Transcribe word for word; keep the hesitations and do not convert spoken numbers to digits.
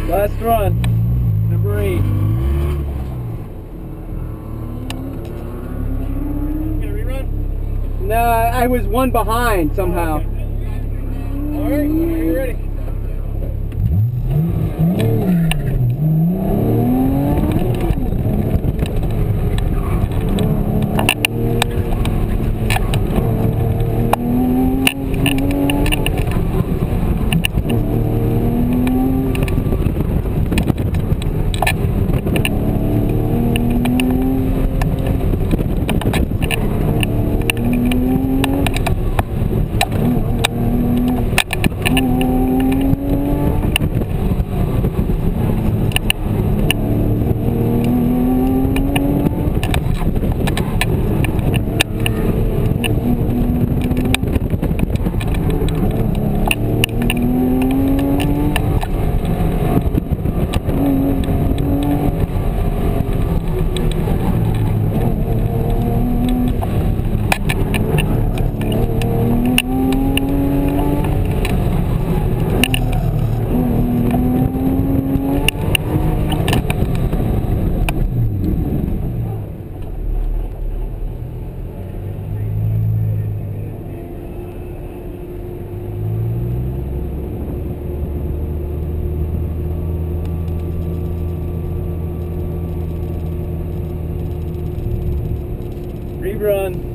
Last run, number eight. You gonna rerun? No, I was one behind somehow. Oh, okay. All right, whenever you're ready. Rerun.